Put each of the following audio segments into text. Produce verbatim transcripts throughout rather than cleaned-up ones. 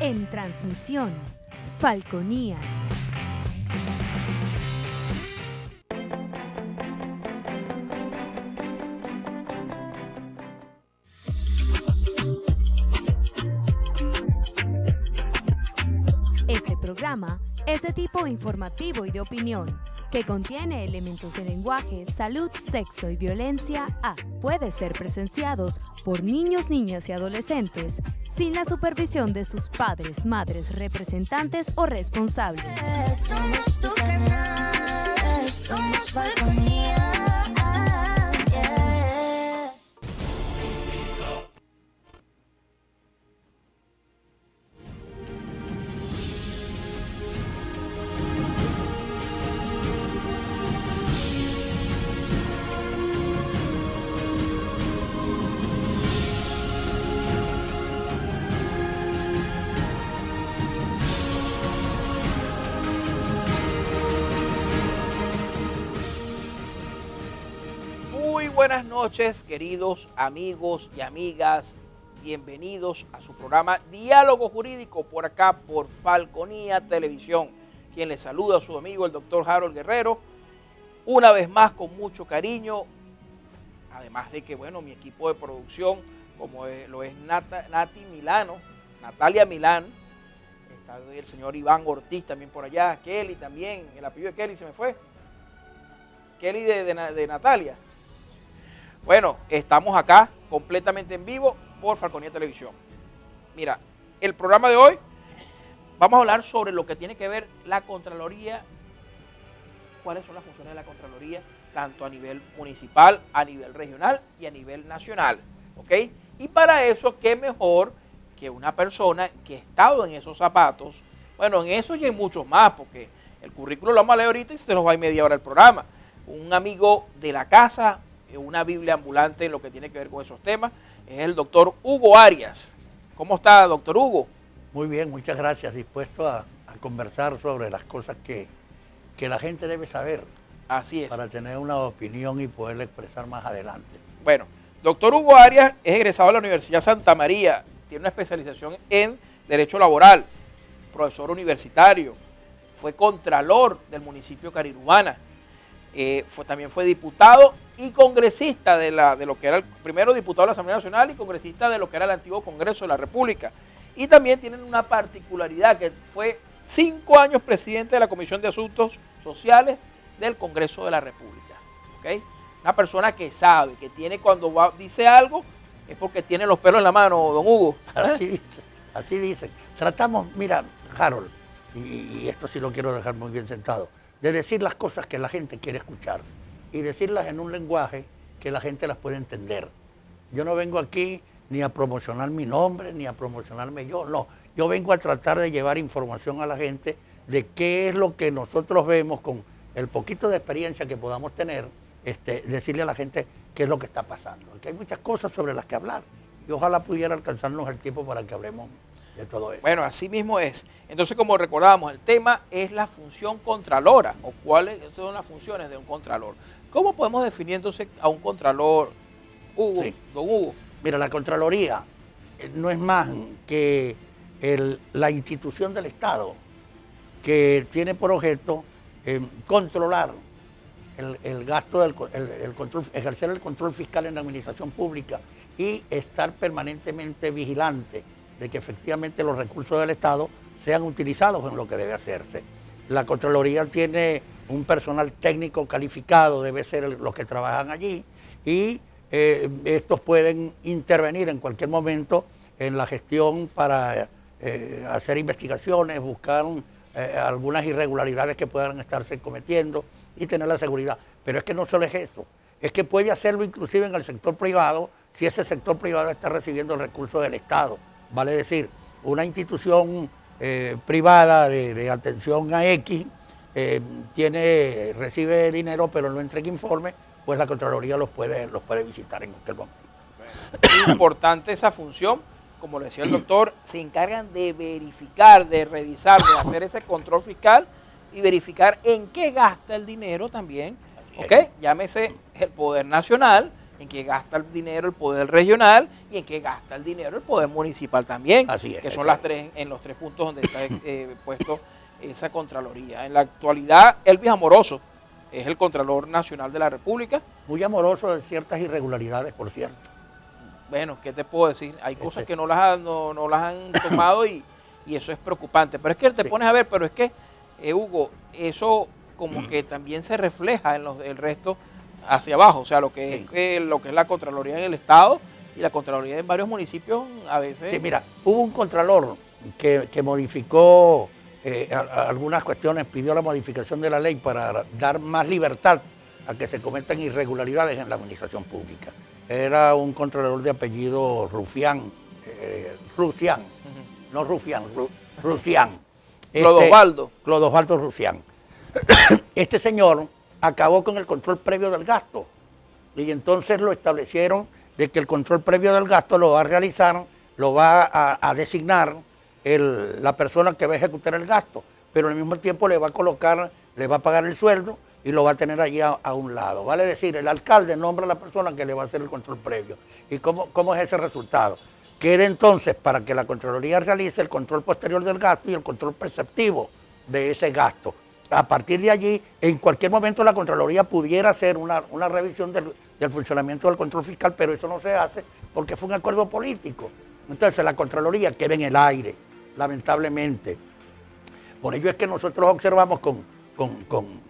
En transmisión, Falconía. Este programa es de tipo informativo y de opinión, que contiene elementos de lenguaje, salud, sexo y violencia A. Puede ser presenciados por niños, niñas y adolescentes sin la supervisión de sus padres, madres, representantes o responsables. Somos tu canal, somos Falconía. Yeah. Buenas noches, queridos amigos y amigas. Bienvenidos a su programa Diálogo Jurídico por acá, por Falconía Televisión. Quien les saluda a su amigo, el doctor Harold Guerrero. Una vez más, con mucho cariño. Además de que, bueno, mi equipo de producción, como es, lo es Nata, Nati Milano, Natalia Milán. Está el señor Iván Ortiz también por allá. Kelly también. El apellido de Kelly se me fue. Kelly de, de, de Natalia. Bueno, estamos acá completamente en vivo por Falconía Televisión. Mira, el programa de hoy vamos a hablar sobre lo que tiene que ver la Contraloría, cuáles son las funciones de la Contraloría, tanto a nivel municipal, a nivel regional y a nivel nacional, ¿ok? Y para eso, qué mejor que una persona que ha estado en esos zapatos, bueno, en esos y en muchos más, porque el currículo lo vamos a leer ahorita y se nos va a media hora el programa. Un amigo de la casa, una Biblia ambulante en lo que tiene que ver con esos temas, es el doctor Hugo Arias. ¿Cómo está, doctor Hugo? Muy bien, muchas gracias. Dispuesto a, a conversar sobre las cosas que, que la gente debe saber. Así es. Para tener una opinión y poderla expresar más adelante. Bueno, doctor Hugo Arias es egresado de la Universidad Santa María, tiene una especialización en Derecho Laboral, profesor universitario, fue contralor del municipio de Carirubana. Eh, fue, también fue diputado y congresista de, la, de lo que era el primero diputado de la Asamblea Nacional y congresista de lo que era el antiguo Congreso de la República. Y también tienen una particularidad, que fue cinco años presidente de la Comisión de Asuntos Sociales del Congreso de la República. ¿Okay? Una persona que sabe, que tiene cuando va, dice algo, es porque tiene los pelos en la mano, don Hugo. ¿Eh? Así dicen, así dicen. Tratamos, mira, Harold, y, y esto sí lo quiero dejar muy bien sentado, de decir las cosas que la gente quiere escuchar y decirlas en un lenguaje que la gente las puede entender. Yo no vengo aquí ni a promocionar mi nombre, ni a promocionarme yo, no. Yo vengo a tratar de llevar información a la gente de qué es lo que nosotros vemos con el poquito de experiencia que podamos tener, este, decirle a la gente qué es lo que está pasando. Porque hay muchas cosas sobre las que hablar y ojalá pudiera alcanzarnos el tiempo para que hablemos de todo eso. Bueno, así mismo es. Entonces, como recordábamos, el tema es la función contralora, o cuáles son las funciones de un contralor. ¿Cómo podemos definir entonces a un contralor, Hugo, sí. don Hugo? Mira, la Contraloría no es más que el, la institución del Estado que tiene por objeto eh, controlar el, el gasto, del el, el control, ejercer el control fiscal en la administración pública y estar permanentemente vigilante de que efectivamente los recursos del Estado sean utilizados en lo que debe hacerse. La Contraloría tiene un personal técnico calificado, debe ser el, los que trabajan allí, y eh, estos pueden intervenir en cualquier momento en la gestión para eh, hacer investigaciones, buscar eh, algunas irregularidades que puedan estarse cometiendo y tener la seguridad. Pero es que no solo es eso, es que puede hacerlo inclusive en el sector privado si ese sector privado está recibiendo el recurso del Estado. Vale decir, una institución eh, privada de, de atención a X eh, tiene, recibe dinero pero no entrega informe, pues la Contraloría los puede, los puede visitar en cualquier momento. Es importante esa función, como le decía el doctor, se encargan de verificar, de revisar, de hacer ese control fiscal y verificar en qué gasta el dinero también, ¿ok? Llámese el Poder Nacional, en qué gasta el dinero el poder regional y en qué gasta el dinero el poder municipal también. Así es. Que son las tres, en los tres puntos donde está eh, puesto esa Contraloría. En la actualidad, Elvis Amoroso es el Contralor Nacional de la República. Muy amoroso de ciertas irregularidades, por cierto. Bueno, ¿qué te puedo decir? Hay Este. cosas que no las han, no, no las han tomado y, y eso es preocupante. Pero es que te Sí. pones a ver, pero es que, eh, Hugo, eso como que también se refleja en los, el resto hacia abajo. O sea, lo que, Sí. es, eh, lo que es la Contraloría en el Estado y la Contraloría en varios municipios a veces... Sí, mira, hubo un contralor que, que modificó eh, a, a algunas cuestiones, pidió la modificación de la ley para dar más libertad a que se cometan irregularidades en la administración pública. Era un contralor de apellido Rufián, eh, Rufián, Ujú. no Rufián, Ru, Rufián. Clodosvaldo. Clodosvaldo Rufián. Este señor acabó con el control previo del gasto y entonces lo establecieron de que el control previo del gasto lo va a realizar, lo va a, a designar el, la persona que va a ejecutar el gasto, pero al mismo tiempo le va a colocar, le va a pagar el sueldo y lo va a tener allí a, a un lado. Vale decir, el alcalde nombra a la persona que le va a hacer el control previo. ¿Y cómo, cómo es ese resultado? Queda entonces para que la Contraloría realice el control posterior del gasto y el control perceptivo de ese gasto. A partir de allí, en cualquier momento la Contraloría pudiera hacer una, una revisión del, del funcionamiento del control fiscal, pero eso no se hace porque fue un acuerdo político. Entonces la Contraloría queda en el aire, lamentablemente. Por ello es que nosotros observamos con, con, con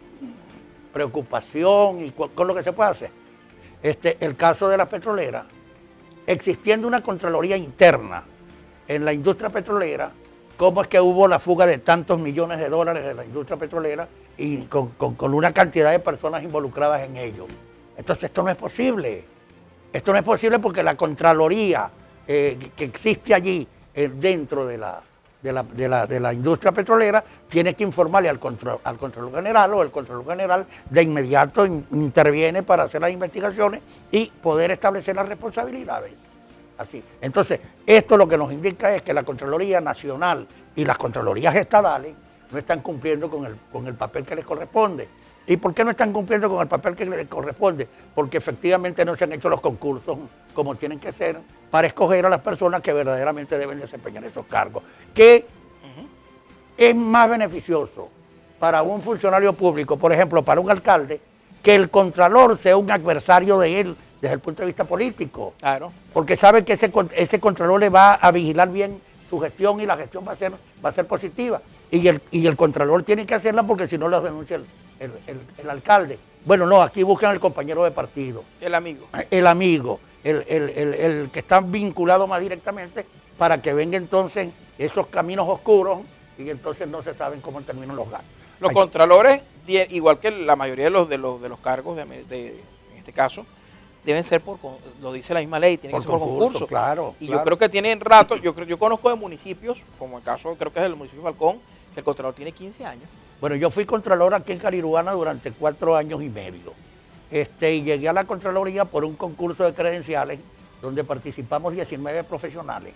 preocupación y con, con lo que se puede hacer. Este, el caso de la petrolera, existiendo una Contraloría interna en la industria petrolera, cómo es que hubo la fuga de tantos millones de dólares de la industria petrolera y con, con, con una cantidad de personas involucradas en ello. Entonces esto no es posible. Esto no es posible porque la Contraloría eh, que existe allí eh, dentro de la, de, la, de, la, de la industria petrolera tiene que informarle al, control, al Contralor General, o el Contralor General de inmediato in, interviene para hacer las investigaciones y poder establecer las responsabilidades. Así. Entonces, esto lo que nos indica es que la Contraloría Nacional y las Contralorías Estadales no están cumpliendo con el, con el papel que les corresponde. ¿Y por qué no están cumpliendo con el papel que les corresponde? Porque efectivamente no se han hecho los concursos como tienen que ser para escoger a las personas que verdaderamente deben desempeñar esos cargos. Que uh-huh. es más beneficioso para un funcionario público, por ejemplo, para un alcalde, que el contralor sea un adversario de él desde el punto de vista político. Claro. Porque sabe que ese, ese contralor le va a vigilar bien su gestión y la gestión va a ser, va a ser positiva. Y el, y el contralor tiene que hacerla porque si no lo denuncia el, el, el, el alcalde. Bueno, no, aquí buscan al compañero de partido. El amigo. El amigo, el, el, el, el que está vinculado más directamente para que venga entonces esos caminos oscuros y entonces no se saben cómo terminan los gastos. Los Ay. contralores, igual que la mayoría de los, de los, de los cargos, de, de, en este caso, deben ser por, lo dice la misma ley, tienen Por que ser por concurso, concurso. claro, y claro. yo creo que tienen rato, yo creo, yo conozco de municipios, como el caso, creo que es el municipio de Falcón, que el contralor tiene quince años. Bueno, yo fui contralor aquí en Cariruana durante cuatro años y medio. Este, y llegué a la Contraloría por un concurso de credenciales donde participamos diecinueve profesionales.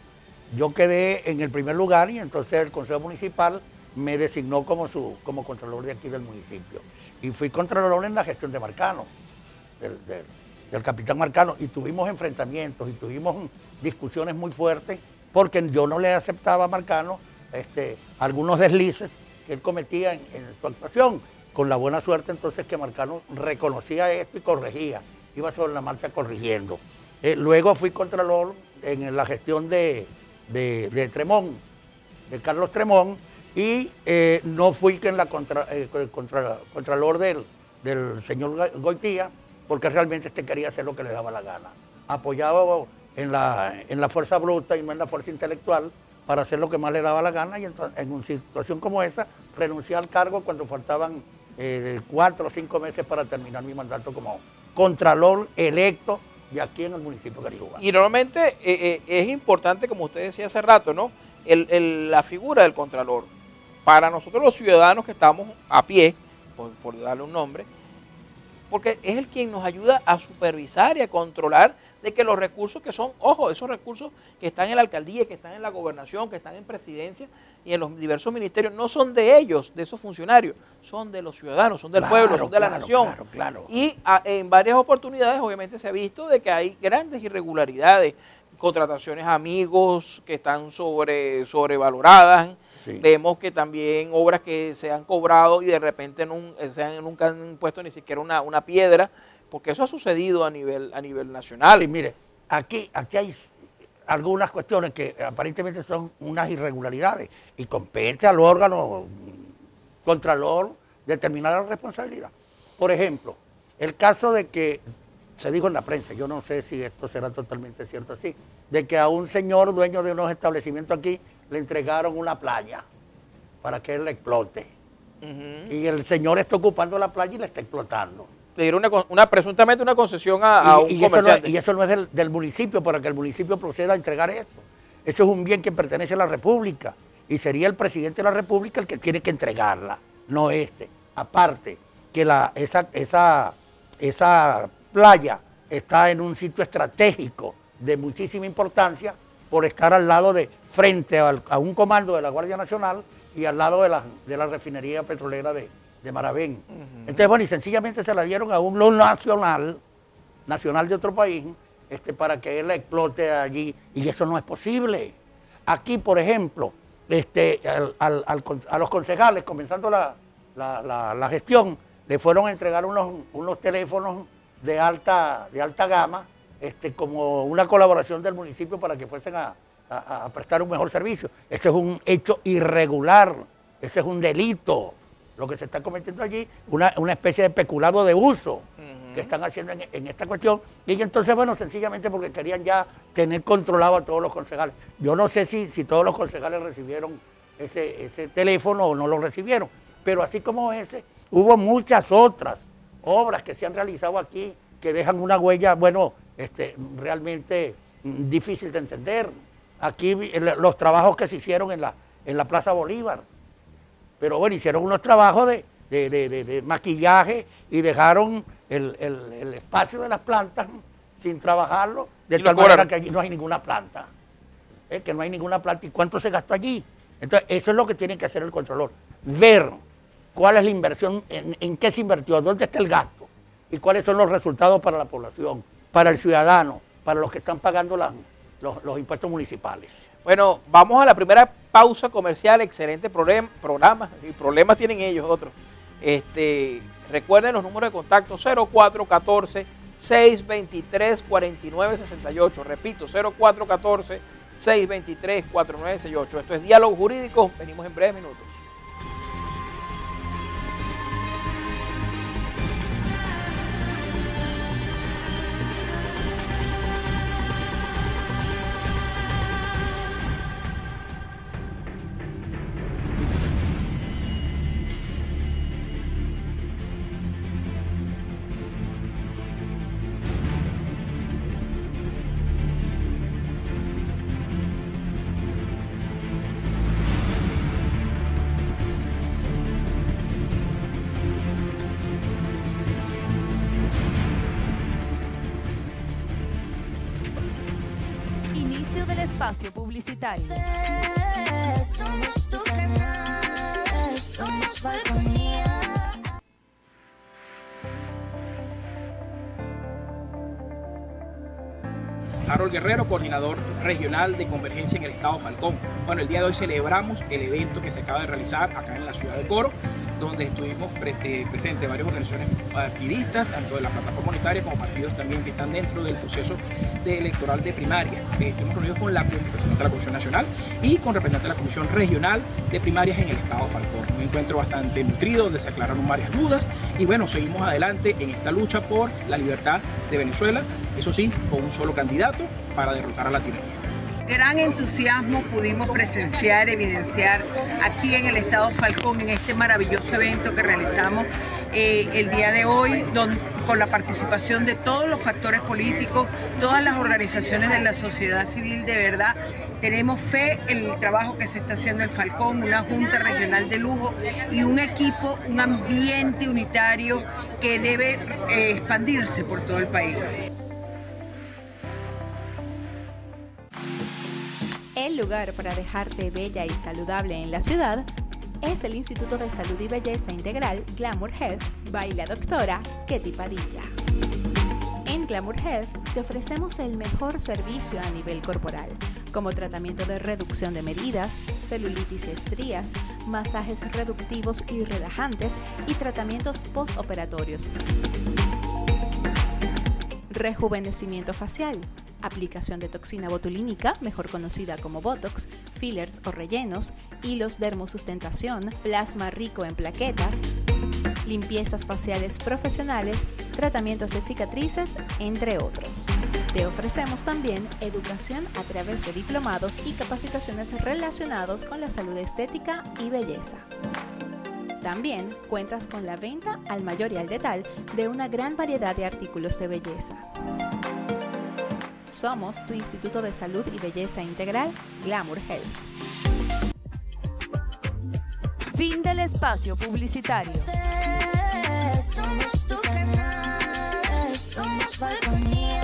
Yo quedé en el primer lugar y entonces el Consejo Municipal me designó como, su, como contralor de aquí del municipio. Y fui contralor en la gestión de Marcano, del, del, del capitán Marcano, y tuvimos enfrentamientos y tuvimos discusiones muy fuertes porque yo no le aceptaba a Marcano este, algunos deslices que él cometía en, en su actuación, con la buena suerte entonces que Marcano reconocía esto y corregía, iba sobre la marcha corrigiendo. Eh, luego fui contralor en la gestión de, de, de Tremón, de Carlos Tremón, y eh, no fui en la contra, eh, contra, contralor del, del señor Goitía, porque realmente este quería hacer lo que le daba la gana, apoyado en la, en la fuerza bruta y no en la fuerza intelectual, para hacer lo que más le daba la gana, y entonces, en una situación como esa, renuncié al cargo cuando faltaban eh, cuatro o cinco meses para terminar mi mandato como contralor electo de aquí en el municipio de Cariruana. Y normalmente eh, eh, es importante, como usted decía hace rato, ¿no? El, el, la figura del contralor. Para nosotros los ciudadanos que estamos a pie, por, por darle un nombre, porque es el quien nos ayuda a supervisar y a controlar de que los recursos que son, ojo, esos recursos que están en la alcaldía, que están en la gobernación, que están en presidencia y en los diversos ministerios, no son de ellos, de esos funcionarios, son de los ciudadanos, son del Claro, pueblo, son de la claro, nación. claro, claro. Y a, en varias oportunidades obviamente se ha visto de que hay grandes irregularidades, contrataciones a amigos que están sobre, sobrevaloradas. Sí. Vemos que también obras que se han cobrado y de repente nun- se han, nunca han puesto ni siquiera una, una piedra, porque eso ha sucedido a nivel, a nivel nacional. Sí, mire, aquí, aquí hay algunas cuestiones que aparentemente son unas irregularidades y compete al órgano contralor determinar la responsabilidad. Por ejemplo, el caso de que se dijo en la prensa, yo no sé si esto será totalmente cierto así, de que a un señor dueño de unos establecimientos aquí le entregaron una playa para que él la explote. Ujú. Y el señor está ocupando la playa y la está explotando. Le dieron una, con- una- presuntamente una concesión a, a un Y, y eso no, comerciante. y eso no es del, del municipio para que el municipio proceda a entregar esto. Eso es un bien que pertenece a la República y sería el presidente de la República el que tiene que entregarla, no este. Aparte que la, esa, esa, esa playa está en un sitio estratégico de muchísima importancia por estar al lado de, frente al- a un comando de la Guardia Nacional y al lado de la, de la refinería petrolera de, de Maravén. Entonces, bueno, y sencillamente se la dieron a un loan nacional, nacional de otro país, este, para que él la explote allí, y eso no es posible. Aquí, por ejemplo, este, al- al- al con- a los concejales, comenzando la, la- la- la gestión, le fueron a entregar unos, unos teléfonos de alta, de alta gama, este, como una colaboración del municipio para que fuesen a, a- a prestar un mejor servicio. Ese es un hecho irregular, ese es un delito, lo que se está cometiendo allí, una, una especie de peculado de uso Ujú. que están haciendo en, en esta cuestión. Y entonces, bueno, sencillamente porque querían ya tener controlado a todos los concejales. Yo no sé si, si todos los concejales recibieron ese, ese teléfono o no lo recibieron, pero así como ese, hubo muchas otras obras que se han realizado aquí que dejan una huella, bueno, este, realmente mm, difícil de entender. Aquí vi- el- los trabajos que se hicieron en la, en la Plaza Bolívar, pero bueno, hicieron unos trabajos de, de- de- de- de maquillaje y dejaron el, el- el espacio de las plantas sin trabajarlo, de Y lo tal manera cobraron. que allí no hay ninguna planta, ¿eh? que no hay ninguna planta. ¿Y cuánto se gastó allí? Entonces, eso es lo que tiene que hacer el controlador, ver cuál es la inversión, en, en qué se invirtió, dónde está el gasto y cuáles son los resultados para la población, para el ciudadano, para los que están pagando las- los, los impuestos municipales. Bueno, vamos a la primera pausa comercial. Excelente problem- programa. Y problemas tienen ellos otros. Este, recuerden los números de contacto: cero cuatro uno cuatro, seis dos tres, cuatro nueve seis ocho. Repito, cero cuatro uno cuatro, seis dos tres, cuatro nueve seis ocho. Esto es Diálogo Jurídico. Venimos en breves minutos. Inicio del espacio publicitario. Somos tu canal, somos Falconía. Harold Guerrero, coordinador regional de Convergencia en el Estado Falcón. Bueno, el día de hoy celebramos el evento que se acaba de realizar acá en la ciudad de Coro, donde estuvimos pre eh, presentes varias organizaciones partidistas, tanto de la plataforma unitaria como partidos también que están dentro del proceso de electoral de primaria. Eh, estuvimos reunidos con la representante de la Comisión Nacional y con representante de la Comisión Regional de Primarias en el Estado Falcón. Un encuentro bastante nutrido, donde se aclararon varias dudas y bueno, seguimos adelante en esta lucha por la libertad de Venezuela, eso sí, con un solo candidato para derrotar a la tiranía. Gran entusiasmo pudimos presenciar, evidenciar aquí en el Estado Falcón, en este maravilloso evento que realizamos eh, el día de hoy, don, con la participación de todos los factores políticos, todas las organizaciones de la sociedad civil. De verdad, tenemos fe en el trabajo que se está haciendo el Falcón, una junta regional de lujo y un equipo, un ambiente unitario que debe eh, expandirse por todo el país. El lugar para dejarte bella y saludable en la ciudad es el Instituto de Salud y Belleza Integral Glamour Health by la doctora Ketty Padilla. En Glamour Health te ofrecemos el mejor servicio a nivel corporal, como tratamiento de reducción de medidas, celulitis y estrías, masajes reductivos y relajantes y tratamientos postoperatorios. Rejuvenecimiento facial, aplicación de toxina botulínica, mejor conocida como Botox, fillers o rellenos, hilos dermosustentación, plasma rico en plaquetas, limpiezas faciales profesionales, tratamientos de cicatrices, entre otros. Te ofrecemos también educación a través de diplomados y capacitaciones relacionados con la salud estética y belleza. También cuentas con la venta al mayor y al detal de una gran variedad de artículos de belleza. Somos tu Instituto de Salud y Belleza Integral, Glamour Health. Fin del espacio publicitario. Somos tu canal, somos Falconía.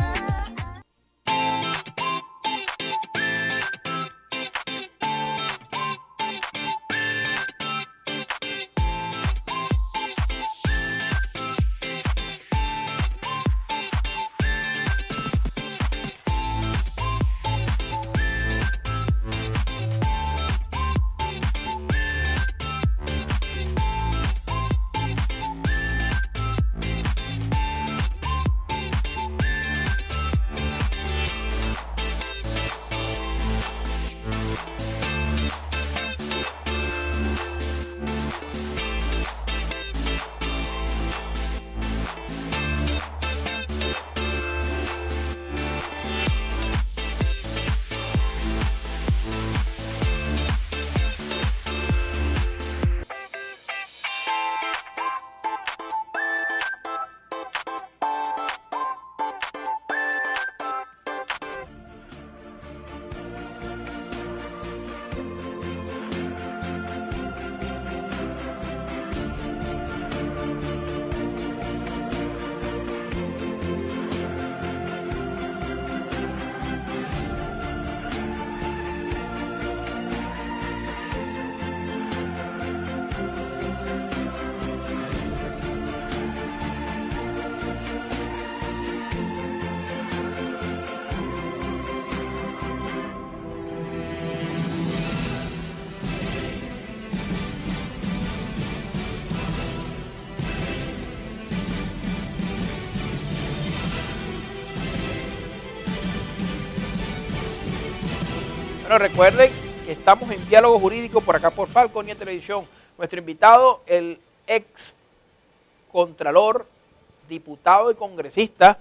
Bueno, recuerden que estamos en Diálogo Jurídico por acá por Falconía Televisión. Nuestro invitado, el ex contralor, diputado y congresista,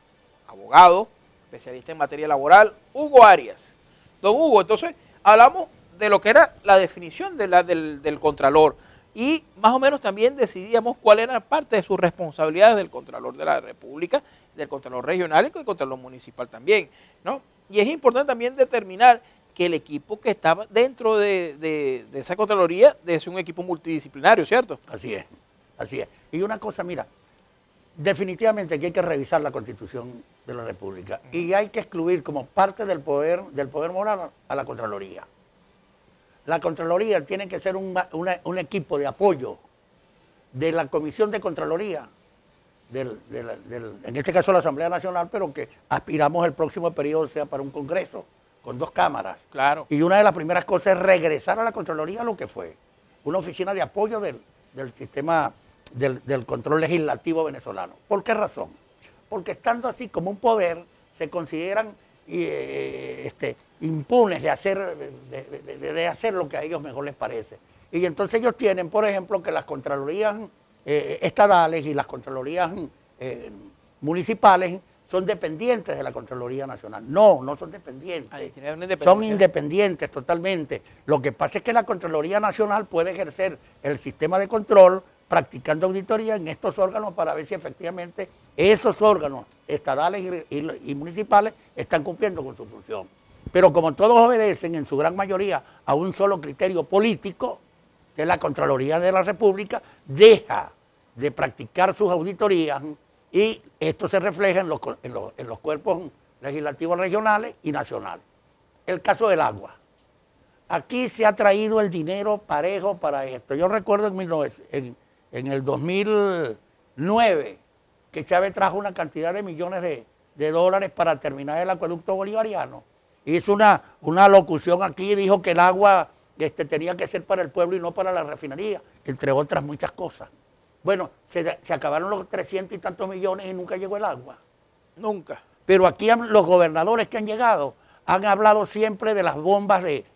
abogado, especialista en materia laboral, Hugo Arias. Don Hugo, entonces hablamos de lo que era la definición de la, del, del contralor y más o menos también decidíamos cuál era parte de sus responsabilidades del contralor de la República, del contralor regional y del contralor municipal también, ¿no? Y es importante también determinar que el equipo que estaba dentro de, de, de esa contraloría debe ser un equipo multidisciplinario, ¿cierto? Así es, así es. Y una cosa, mira, definitivamente que hay que revisar la Constitución de la República uh-huh. y hay que excluir como parte del poder, del poder moral a la Contraloría. La Contraloría tiene que ser un, una, un equipo de apoyo de la Comisión de Contraloría, del, del, del, en este caso la Asamblea Nacional, pero que aspiramos el próximo periodo sea para un Congreso con dos cámaras. Claro. Y una de las primeras cosas es regresar a la Contraloría a lo que fue, una oficina de apoyo del, del sistema del, del control legislativo venezolano. ¿Por qué razón? Porque estando así como un poder, se consideran eh, este, impunes de hacer, de, de, de hacer lo que a ellos mejor les parece. Y entonces ellos tienen, por ejemplo, que las Contralorías eh, estadales y las Contralorías eh, municipales son dependientes de la Contraloría Nacional. No, no son dependientes. Ahí tiene una independencia. Son independientes totalmente. Lo que pasa es que la Contraloría Nacional puede ejercer el sistema de control practicando auditoría en estos órganos para ver si efectivamente esos órganos estadales y, y, y municipales están cumpliendo con su función. Pero como todos obedecen en su gran mayoría a un solo criterio político, que la Contraloría de la República deja de practicar sus auditorías y esto se refleja en los, en los, en los cuerpos legislativos regionales y nacionales. El caso del agua. aquí se ha traído el dinero parejo para esto. Yo recuerdo en, mil novecientos, en, en el dos mil nueve que Chávez trajo una cantidad de millones de, de dólares para terminar el acueducto bolivariano. Hizo una, una locución aquí y dijo que el agua este, tenía que ser para el pueblo y no para la refinería, entre otras muchas cosas. Bueno, se, se acabaron los trescientos y tantos millones y nunca llegó el agua. Nunca. Pero aquí han, los gobernadores que han llegado han hablado siempre de las bombas de,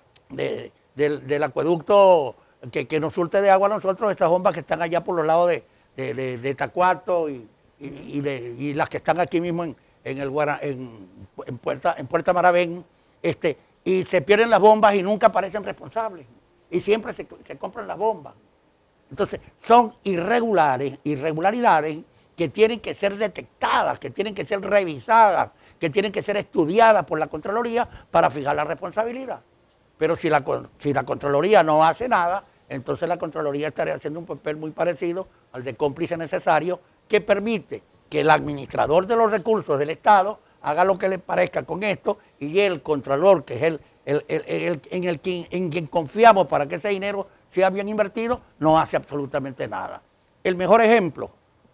de, de, del acueducto que, que nos surte de agua a nosotros, estas bombas que están allá por los lados de, de, de, de Tacuato y, y, y, de, y las que están aquí mismo en, en, el, en, en, Puerta, en Puerta Maravén, este, y se pierden las bombas y nunca aparecen responsables. Y siempre se, se compran las bombas. Entonces, son irregulares, irregularidades que tienen que ser detectadas, que tienen que ser revisadas, que tienen que ser estudiadas por la Contraloría para fijar la responsabilidad. Pero si la, si la Contraloría no hace nada, entonces la Contraloría estaría haciendo un papel muy parecido al de cómplice necesario que permite que el administrador de los recursos del Estado haga lo que le parezca con esto y el Contralor, que es el, el, el, el, en, el quien, en quien confiamos para que ese dinero sea bien invertido, no hace absolutamente nada. El mejor ejemplo,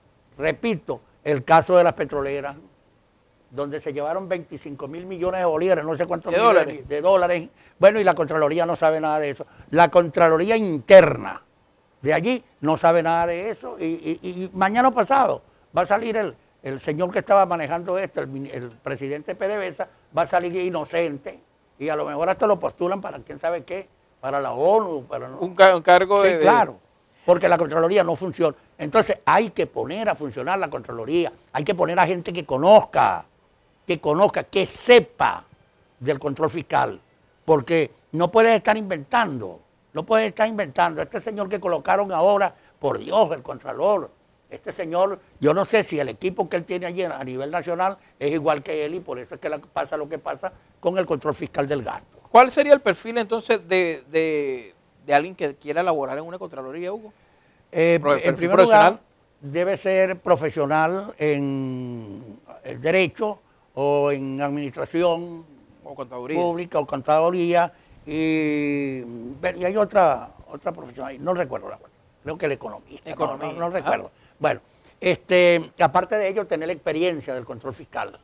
repito, el caso de las petroleras, donde se llevaron veinticinco mil millones de bolívares, no sé cuántos de millones dólares. de dólares. Bueno, y la Contraloría no sabe nada de eso. La Contraloría interna de allí no sabe nada de eso. Y, y, y mañana pasado va a salir el, el señor que estaba manejando esto, el, el presidente PDVSA, va a salir inocente. Y a lo mejor hasta lo postulan para quién sabe qué, para la ONU. Para no. un, ca un cargo Sí, de... claro, porque la Contraloría no funciona. Entonces hay que poner a funcionar la Contraloría, hay que poner a gente que conozca, que conozca, que sepa del control fiscal, porque no puedes estar inventando, no puedes estar inventando. Este señor que colocaron ahora, por Dios, el Contralor, este señor, yo no sé si el equipo que él tiene allí a nivel nacional es igual que él y por eso es que pasa lo que pasa con el control fiscal del gasto. ¿Cuál sería el perfil entonces de, de, de alguien que quiera laborar en una Contraloría, Hugo? Eh, Pro- en primer profesional. lugar, debe ser profesional en Derecho o en Administración O contaduría. Pública o Contaduría. Y, y hay otra, otra profesión ahí, no recuerdo la cual. Creo que el economista. Economía. No, no, no recuerdo. Bueno, este, aparte de ello, tener la experiencia del control fiscal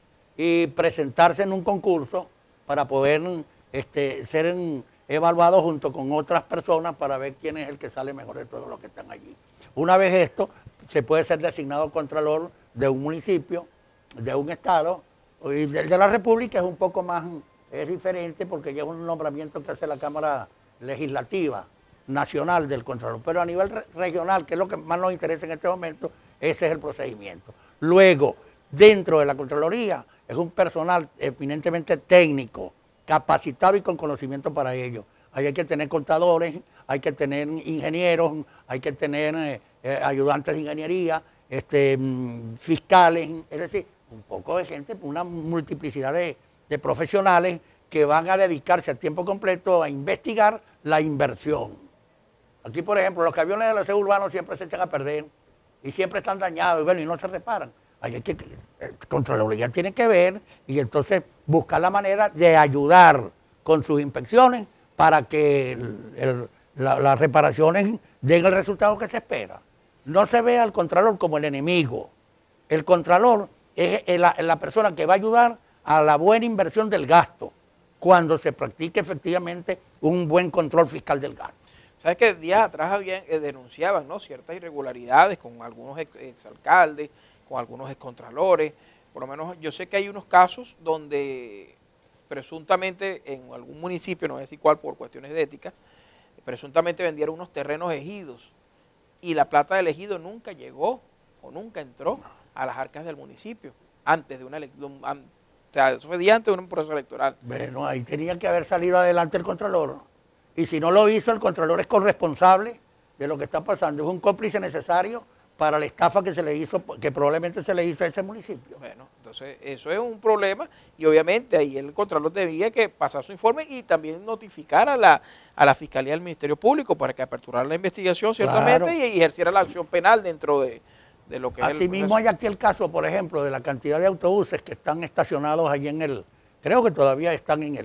y presentarse en un concurso para poder este, ser en, evaluado junto con otras personas para ver quién es el que sale mejor de todos los que están allí. Una vez esto, se puede ser designado contralor de un municipio, de un estado, y de, de la República es un poco más, es diferente porque ya es un nombramiento que hace la Cámara Legislativa Nacional del Contralor, pero a nivel re regional, que es lo que más nos interesa en este momento, ese es el procedimiento. Luego, dentro de la Contraloría, es un personal eminentemente técnico, capacitado y con conocimiento para ello. Ahí hay que tener contadores, hay que tener ingenieros, hay que tener eh, eh, ayudantes de ingeniería, este, fiscales, es decir, un poco de gente, una multiplicidad de, de profesionales que van a dedicarse a tiempo completo a investigar la inversión. Aquí, por ejemplo, los camiones del aseo urbano siempre se echan a perder y siempre están dañados y, bueno, y no se reparan. Ahí hay que, el Contraloría tiene que ver y entonces buscar la manera de ayudar con sus inspecciones para que el, el, la, las reparaciones den el resultado que se espera. No se ve al Contralor como el enemigo. El Contralor es la, la persona que va a ayudar a la buena inversión del gasto cuando se practique efectivamente un buen control fiscal del gasto. ¿Sabes que días atrás habían, eh, denunciaban, ¿no?, ciertas irregularidades con algunos ex, exalcaldes, con algunos excontralores? Por lo menos yo sé que hay unos casos donde presuntamente en algún municipio, no voy a decir cuál por cuestiones de ética, presuntamente vendieron unos terrenos ejidos y la plata del ejido nunca llegó o nunca entró a las arcas del municipio antes de una elección. O sea, eso fue día antes de un proceso electoral. Bueno, ahí tenía que haber salido adelante el Contralor. Y si no lo hizo, el Contralor es corresponsable de lo que está pasando. Es un cómplice necesario para la estafa que se le hizo, que probablemente se le hizo a ese municipio. Bueno, entonces eso es un problema y obviamente ahí el Contralor debía que pasar su informe y también notificar a la, a la Fiscalía del Ministerio Público para que aperturara la investigación ciertamente. Claro. y, y ejerciera la acción penal dentro de, de lo que es el proceso. Asimismo hay aquí el caso, por ejemplo, de la cantidad de autobuses que están estacionados allí en el, creo que todavía están en el,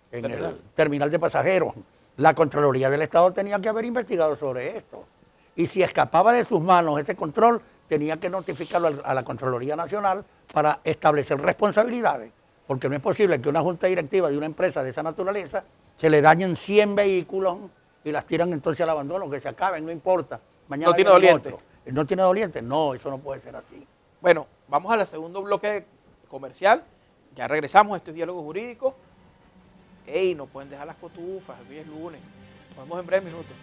en ¿verdad? el terminal de pasajeros. La Contraloría del Estado tenía que haber investigado sobre esto. Y si escapaba de sus manos ese control, tenía que notificarlo a la Contraloría Nacional para establecer responsabilidades. Porque no es posible que una junta directiva de una empresa de esa naturaleza se le dañen cien vehículos y las tiran entonces al abandono, que se acaben, no importa. Mañana No tiene viene doliente. otro. ¿No tiene doliente? No, eso no puede ser así. Bueno, vamos al segundo bloque comercial. Ya regresamos a este diálogo jurídico. Ey, no pueden dejar las cotufas, hoy es lunes. Nos vemos en breves minutos.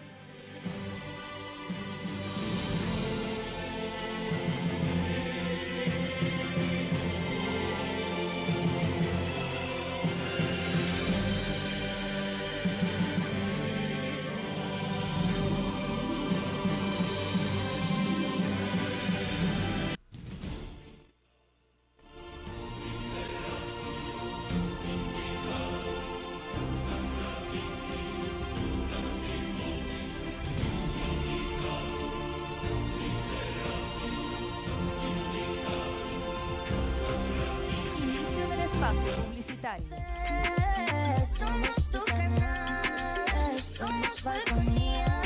Inicio del espacio publicitario. Somos tu canal, somos Falconía.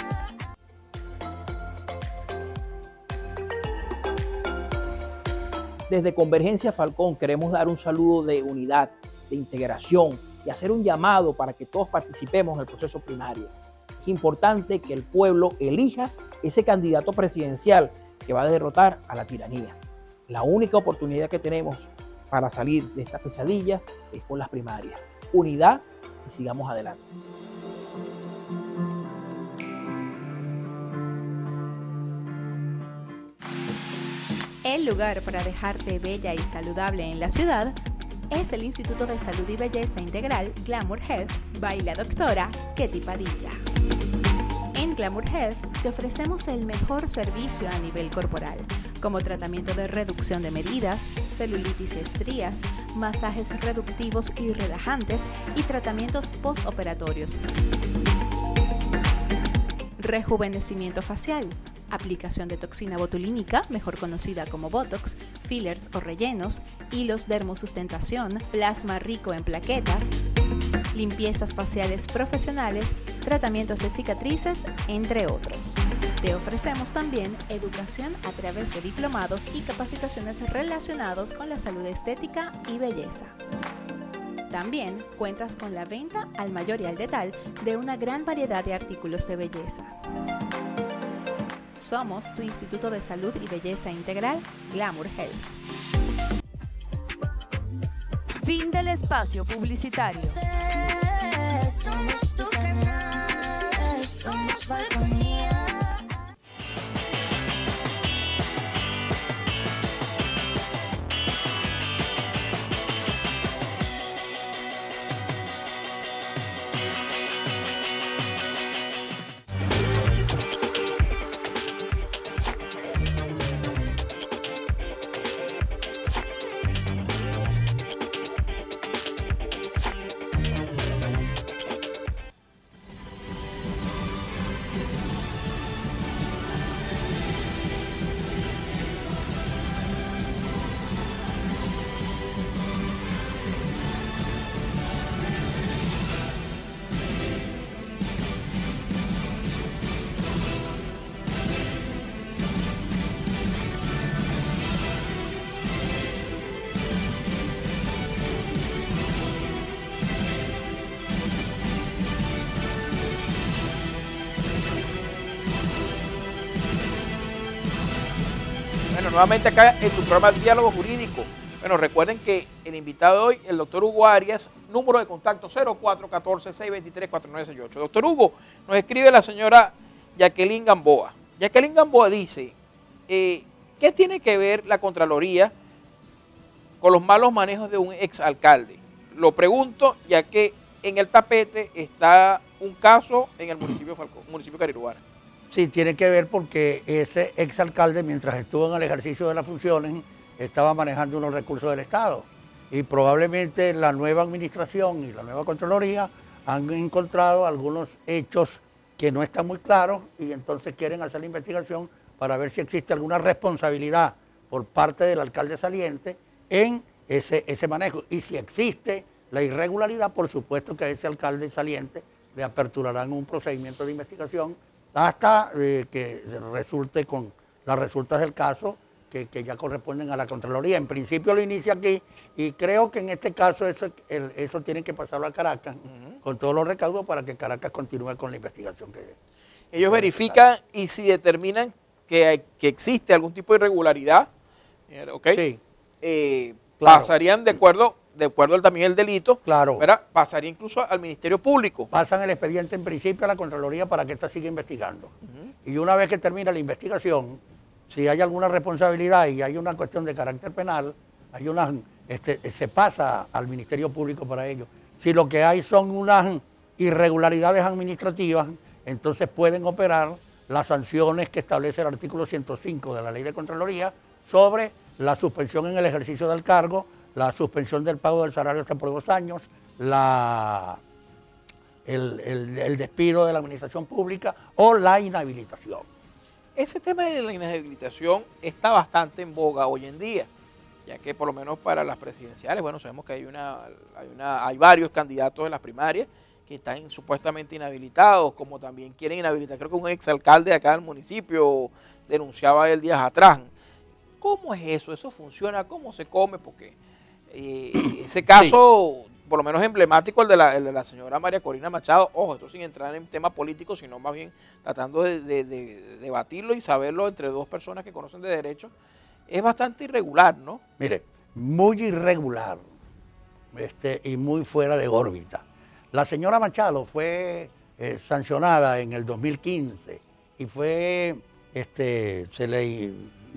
Desde Convergencia Falcón queremos dar un saludo de unidad, de integración y hacer un llamado para que todos participemos en el proceso primario. Es importante que el pueblo elija ese candidato presidencial que va a derrotar a la tiranía. La única oportunidad que tenemos para salir de esta pesadilla es con las primarias. Unidad y sigamos adelante. El lugar para dejarte bella y saludable en la ciudad es el Instituto de Salud y Belleza Integral Glamour Health by la doctora Ketty Padilla. En Glamour Health te ofrecemos el mejor servicio a nivel corporal, como tratamiento de reducción de medidas, celulitis y estrías, masajes reductivos y relajantes y tratamientos postoperatorios. Rejuvenecimiento facial, aplicación de toxina botulínica, mejor conocida como Botox, fillers o rellenos, hilos dermosustentación, plasma rico en plaquetas, limpiezas faciales profesionales, tratamientos de cicatrices, entre otros. Te ofrecemos también educación a través de diplomados y capacitaciones relacionados con la salud estética y belleza. También cuentas con la venta al mayor y al detal de una gran variedad de artículos de belleza. Somos tu Instituto de Salud y Belleza Integral, Glamour Health. Fin del espacio publicitario. Somos tu canal, somos Falconía. Bueno, nuevamente acá en tu programa Diálogo Jurídico. Bueno, recuerden que el invitado de hoy, el doctor Hugo Arias, número de contacto cero cuatro uno cuatro, seis dos tres, cuatro nueve seis ocho. Doctor Hugo, nos escribe la señora Jacqueline Gamboa. Jacqueline Gamboa dice, eh, ¿qué tiene que ver la Contraloría con los malos manejos de un exalcalde? Lo pregunto ya que en el tapete está un caso en el municipio de Falcón, municipio de Cariruara. Sí, tiene que ver porque ese exalcalde, mientras estuvo en el ejercicio de las funciones, estaba manejando unos recursos del Estado. Y probablemente la nueva administración y la nueva Contraloría han encontrado algunos hechos que no están muy claros y entonces quieren hacer la investigación para ver si existe alguna responsabilidad por parte del alcalde saliente en ese, ese manejo. Y si existe, la irregularidad, por supuesto que a ese alcalde saliente le aperturarán un procedimiento de investigación hasta eh, que resulte con las resultas del caso que, que ya corresponden a la Contraloría. En principio lo inicia aquí y creo que en este caso eso, el, eso tiene que pasarlo a Caracas uh-huh. con todos los recaudos para que Caracas continúe con la investigación que ellos verifican y si determinan que, hay, que existe algún tipo de irregularidad, ¿okay? Sí. Eh, Claro. pasarían de acuerdo, de acuerdo al, también el delito, claro. ¿verdad? Pasaría incluso al Ministerio Público. Pasan el expediente en principio a la Contraloría para que ésta siga investigando. Uh-huh. Y una vez que termina la investigación, si hay alguna responsabilidad y hay una cuestión de carácter penal, hay una, este, se pasa al Ministerio Público para ello. Si lo que hay son unas irregularidades administrativas, entonces pueden operar las sanciones que establece el artículo ciento cinco de la Ley de Contraloría sobre la suspensión en el ejercicio del cargo, la suspensión del pago del salario hasta por dos años, la, el, el, el despido de la administración pública o la inhabilitación. Ese tema de la inhabilitación está bastante en boga hoy en día, ya que por lo menos para las presidenciales, bueno, sabemos que hay, una, hay, una, hay varios candidatos en las primarias que están supuestamente inhabilitados, como también quieren inhabilitar, creo que un exalcalde de acá del municipio denunciaba él días atrás. ¿Cómo es eso? ¿Eso funciona? ¿Cómo se come? Porque eh, ese caso, sí. por lo menos emblemático, el de, la, el de la señora María Corina Machado, ojo, esto sin entrar en temas políticos, sino más bien tratando de, de, de, de debatirlo y saberlo entre dos personas que conocen de derecho, es bastante irregular, ¿no? Mire, muy irregular este, y muy fuera de órbita. La señora Machado fue eh, sancionada en el dos mil quince y fue, este, se le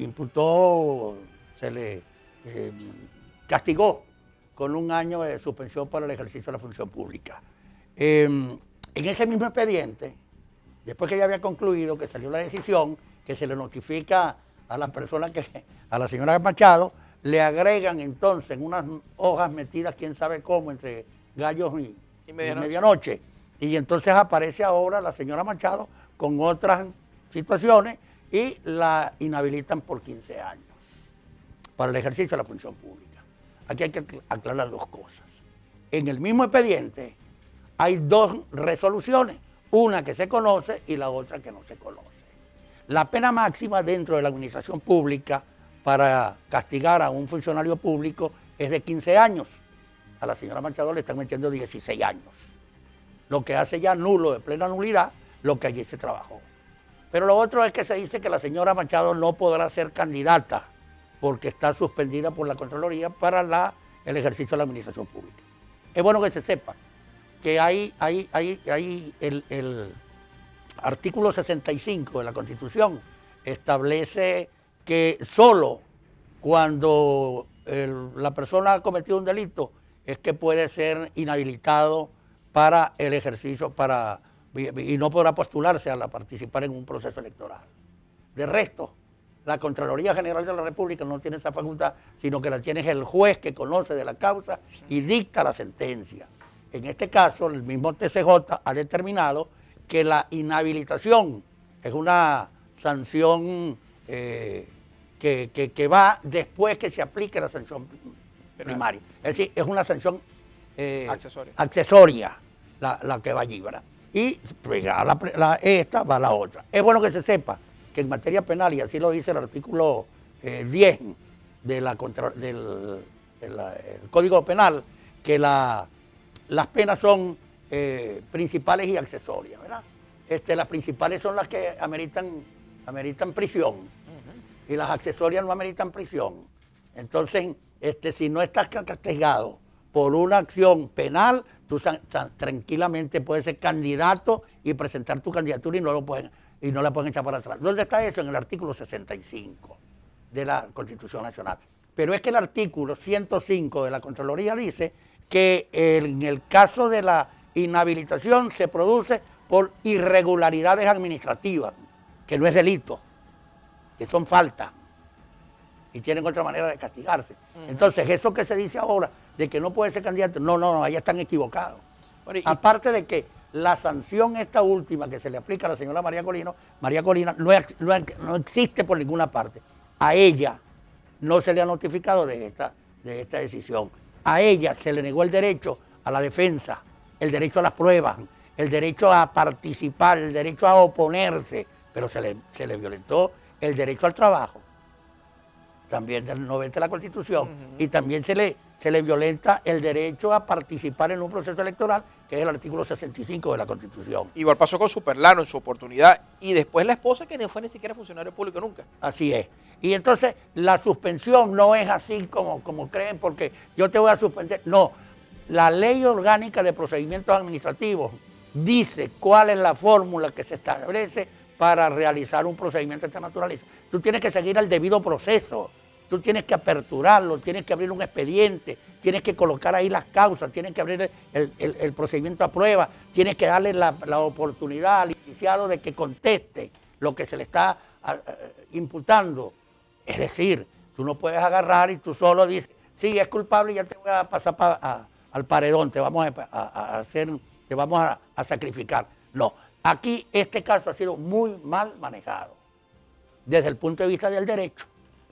imputó, se le eh, castigó con un año de suspensión para el ejercicio de la función pública. Eh, en ese mismo expediente, después que ya había concluido que salió la decisión, que se le notifica a la persona que, a la señora Machado, le agregan entonces unas hojas metidas quién sabe cómo entre gallos y, y, medianoche. y medianoche. Y entonces aparece ahora la señora Machado con otras situaciones y la inhabilitan por quince años para el ejercicio de la función pública. Aquí hay que aclarar dos cosas. En el mismo expediente hay dos resoluciones, una que se conoce y la otra que no se conoce. La pena máxima dentro de la administración pública para castigar a un funcionario público es de quince años. A la señora Machado le están metiendo dieciséis años, lo que hace ya nulo, de plena nulidad, lo que allí se trabajó. Pero lo otro es que se dice que la señora Machado no podrá ser candidata porque está suspendida por la Contraloría para la, el ejercicio de la administración pública. Es bueno que se sepa que hay, hay, hay, hay el, el artículo sesenta y cinco de la Constitución establece que solo cuando el, la persona ha cometido un delito es que puede ser inhabilitado para el ejercicio, para y no podrá postularse a la participar en un proceso electoral. De resto, la Contraloría General de la República no tiene esa facultad, sino que la tiene el juez que conoce de la causa y dicta la sentencia. En este caso, el mismo T C J ha determinado que la inhabilitación es una sanción eh, que, que, que va después que se aplique la sanción primaria. Es decir, es una sanción eh, accesoria, accesoria la, la que va allí, ¿verdad? Y pega la, la, esta va la otra. Es bueno que se sepa que en materia penal, y así lo dice el artículo eh, diez de la contra, del de la, el Código Penal, que la, las penas son eh, principales y accesorias, ¿verdad? Este, las principales son las que ameritan, ameritan prisión, uh-huh. y las accesorias no ameritan prisión. Entonces, este, si no estás castigado por una acción penal, tú tranquilamente puedes ser candidato y presentar tu candidatura y no, lo pueden, y no la pueden echar para atrás. ¿Dónde está eso? En el artículo sesenta y cinco de la Constitución Nacional. Pero es que el artículo ciento cinco de la Contraloría dice que en el caso de la inhabilitación se produce por irregularidades administrativas, que no es delito, que son faltas y tienen otra manera de castigarse. Uh-huh. Entonces, eso que se dice ahora de que no puede ser candidato, no, no, no, ahí están equivocados. Bueno, y, aparte de que la sanción esta última que se le aplica a la señora María Corina, María Corina no, es, no, es, no existe por ninguna parte. A ella no se le ha notificado de esta, de esta decisión. a ella se le negó el derecho a la defensa, el derecho a las pruebas, el derecho a participar, el derecho a oponerse, pero se le, se le violentó el derecho al trabajo, también del noventa de la Constitución, uh-huh. y también se le, se le violenta el derecho a participar en un proceso electoral, que es el artículo sesenta y cinco de la Constitución. Igual pasó con Superlano en su oportunidad, y después la esposa, que no fue ni siquiera funcionario público nunca. Así es. Y entonces la suspensión no es así como, como creen, porque yo te voy a suspender. No, la Ley Orgánica de Procedimientos Administrativos dice cuál es la fórmula que se establece para realizar un procedimiento de esta naturaleza. Tú tienes que seguir el debido proceso, tú tienes que aperturarlo, tienes que abrir un expediente, tienes que colocar ahí las causas, tienes que abrir el, el, el procedimiento a prueba, tienes que darle la, la oportunidad al indiciado de que conteste lo que se le está a, a, imputando. Es decir, tú no puedes agarrar y tú solo dices, sí, es culpable y ya te voy a pasar pa, a, al paredón, te vamos a, a, a hacer, te vamos a, a sacrificar. No, aquí este caso ha sido muy mal manejado, desde el punto de vista del derecho,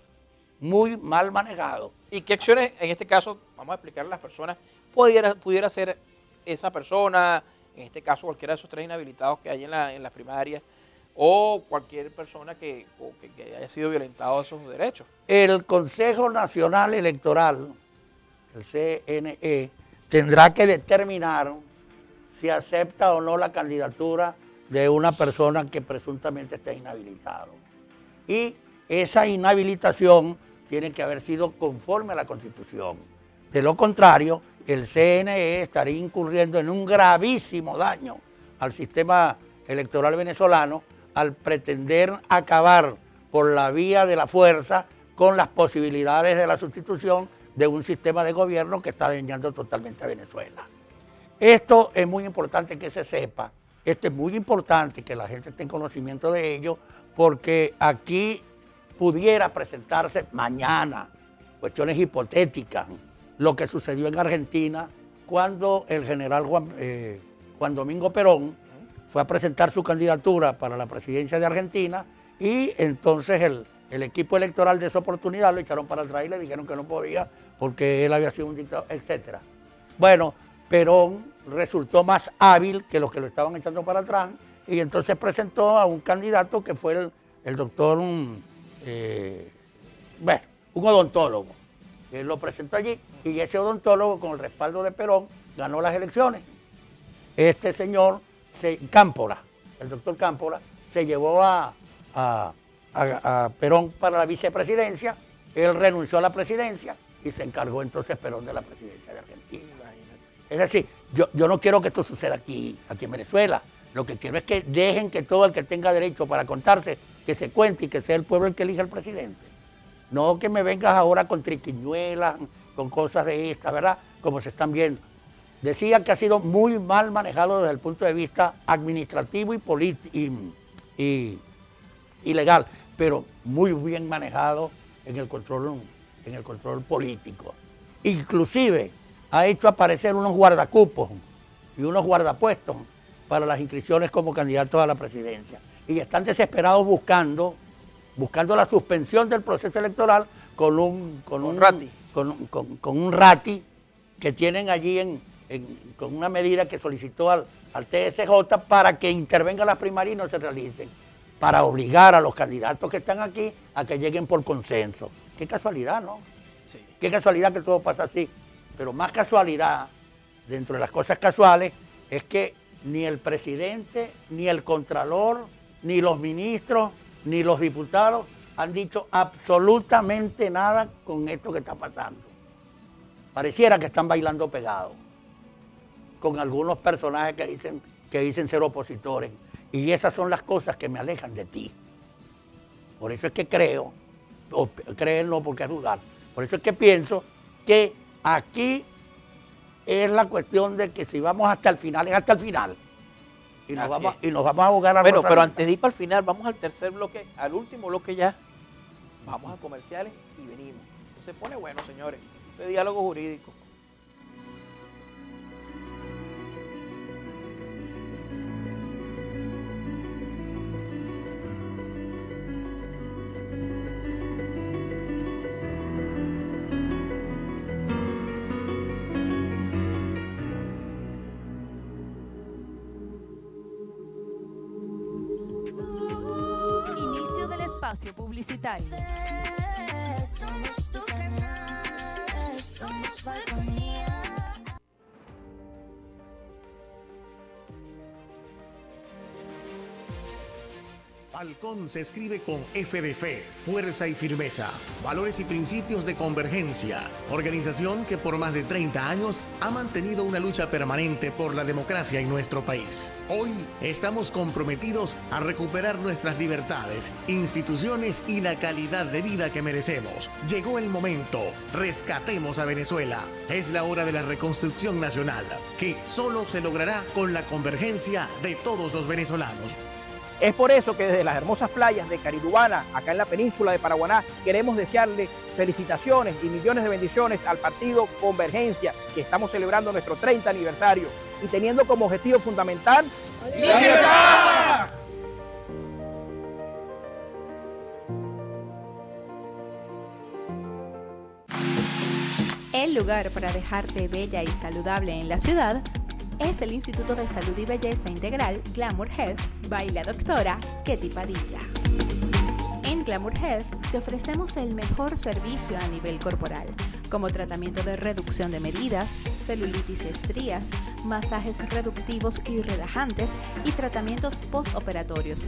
muy mal manejado. ¿Y qué acciones, en este caso, vamos a explicarle a las personas, pudiera, pudiera hacer esa persona, en este caso cualquiera de esos tres inhabilitados que hay en la, en las primarias, o cualquier persona que, o que, que haya sido violentado de sus derechos? El Consejo Nacional Electoral, el C N E, tendrá que determinar si acepta o no la candidatura de una persona que presuntamente esté inhabilitado. Y esa inhabilitación tiene que haber sido conforme a la Constitución. De lo contrario, el C N E estaría incurriendo en un gravísimo daño al sistema electoral venezolano al pretender acabar por la vía de la fuerza con las posibilidades de la sustitución de un sistema de gobierno que está dañando totalmente a Venezuela. Esto es muy importante que se sepa, esto es muy importante que la gente esté en conocimiento de ello, porque aquí pudiera presentarse mañana, cuestiones hipotéticas, lo que sucedió en Argentina cuando el general Juan, eh, Juan Domingo Perón fue a presentar su candidatura para la presidencia de Argentina y entonces el, el equipo electoral de esa oportunidad lo echaron para atrás y le dijeron que no podía porque él había sido un dictador, etcétera. Bueno, Perón resultó más hábil que los que lo estaban echando para atrás y entonces presentó a un candidato que fue el, el doctor, eh, bueno, un odontólogo. Él lo presentó allí y ese odontólogo, con el respaldo de Perón, ganó las elecciones. Este señor, se, Cámpora, el doctor Cámpora, se llevó a, a, a, a Perón para la vicepresidencia, él renunció a la presidencia y se encargó entonces Perón de la presidencia de Argentina. Es decir, yo, yo no quiero que esto suceda aquí, aquí en Venezuela. Lo que quiero es que dejen que todo el que tenga derecho para contarse, que se cuente y que sea el pueblo el que elija al presidente. No que me vengas ahora con triquiñuelas, con cosas de estas, ¿verdad? Como se están viendo. Decía que ha sido muy mal manejado desde el punto de vista administrativo y, y, y, y legal, pero muy bien manejado en el control, en el control político. Inclusive ha hecho aparecer unos guardacupos y unos guardapuestos para las inscripciones como candidatos a la presidencia. Y están desesperados buscando, buscando la suspensión del proceso electoral con un, con un, rati. Con, con, con un rati que tienen allí en, en, con una medida que solicitó al, al T S J para que intervenga las primarias y no se realicen, para obligar a los candidatos que están aquí a que lleguen por consenso. Qué casualidad, ¿no? Sí. Qué casualidad que todo pasa así. Pero más casualidad, dentro de las cosas casuales, es que ni el presidente, ni el contralor, ni los ministros, ni los diputados han dicho absolutamente nada con esto que está pasando. Pareciera que están bailando pegados con algunos personajes que dicen, que dicen ser opositores. Y esas son las cosas que me alejan de ti. Por eso es que creo, o creer no porque es dudar, por eso es que pienso que aquí es la cuestión de que si vamos hasta el final, es hasta el final. Y nos, vamos, y nos vamos a jugar a Bueno, pero antes de ir para el final, vamos al tercer bloque, al último bloque ya. Vamos a comerciales y venimos. Se pone bueno, señores. Este diálogo jurídico. espacio publicitario. Somos tu canal, somos Falconía. Falcón se escribe con F de fe, fuerza y firmeza, valores y principios de convergencia. Organización que por más de treinta años ha mantenido una lucha permanente por la democracia en nuestro país. Hoy estamos comprometidos a recuperar nuestras libertades, instituciones y la calidad de vida que merecemos. Llegó el momento. Rescatemos a Venezuela. Es la hora de la reconstrucción nacional, que solo se logrará con la convergencia de todos los venezolanos. Es por eso que desde las hermosas playas de Caridubana, acá en la península de Paraguaná, queremos desearle felicitaciones y millones de bendiciones al partido Convergencia, que estamos celebrando nuestro treinta aniversario y teniendo como objetivo fundamental ¡la libertad! El lugar para dejarte bella y saludable en la ciudad es el Instituto de Salud y Belleza Integral Glamour Health by la doctora Ketty Padilla. En Glamour Health te ofrecemos el mejor servicio a nivel corporal, como tratamiento de reducción de medidas, celulitis y estrías, masajes reductivos y relajantes y tratamientos postoperatorios.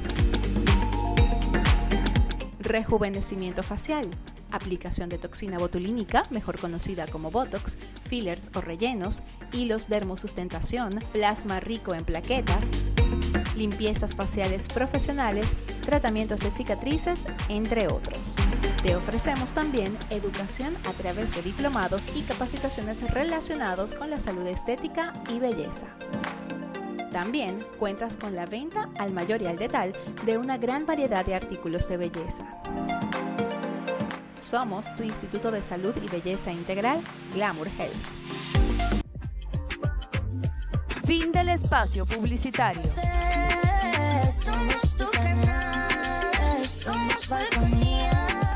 Rejuvenecimiento facial, aplicación de toxina botulínica, mejor conocida como Botox, fillers o rellenos, hilos dermosustentación, plasma rico en plaquetas, limpiezas faciales profesionales, tratamientos de cicatrices, entre otros. Te ofrecemos también educación a través de diplomados y capacitaciones relacionados con la salud estética y belleza. También cuentas con la venta al mayor y al detal de una gran variedad de artículos de belleza. Somos tu Instituto de Salud y Belleza Integral, Glamour Health. Fin del espacio publicitario. Somos tu canal, somos Falconía.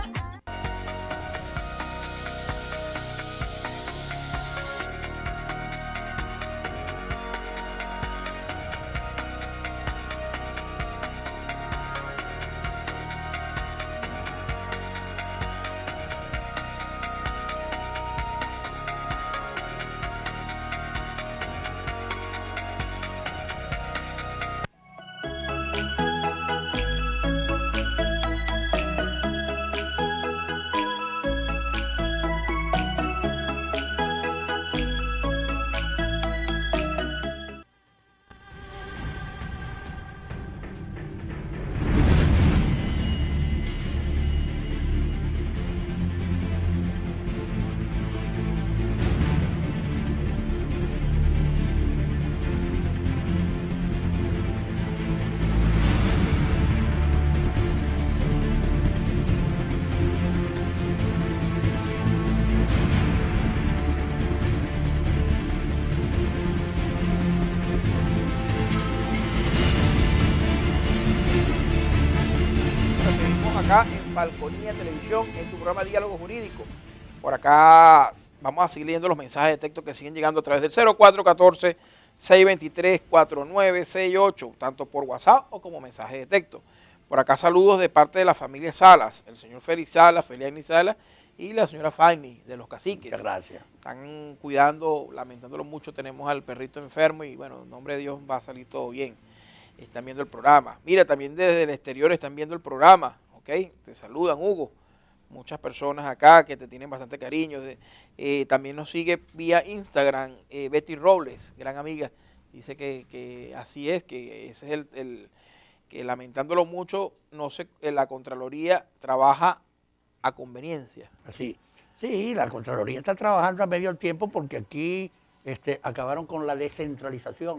Acá en Falconía Televisión, en tu programa Diálogo Jurídico. Por acá vamos a seguir leyendo los mensajes de texto que siguen llegando a través del cero cuatro uno cuatro, seis dos tres, cuatro nueve seis ocho, tanto por WhatsApp o como mensaje de texto. Por acá saludos de parte de la familia Salas, el señor Félix Salas, Feliani Salas y la señora Fanny de Los Caciques. Muchas gracias. Están cuidando, lamentándolo mucho, tenemos al perrito enfermo y bueno, en nombre de Dios va a salir todo bien. Están viendo el programa. Mira, también desde el exterior están viendo el programa. Okay, te saludan, Hugo. Muchas personas acá que te tienen bastante cariño. De, eh, también nos sigue vía Instagram eh, Betty Robles, gran amiga. Dice que, que así es, que ese es el, el que lamentándolo mucho, no sé, la Contraloría trabaja a conveniencia. Sí, sí, la Contraloría está trabajando a medio tiempo porque aquí este, acabaron con la descentralización.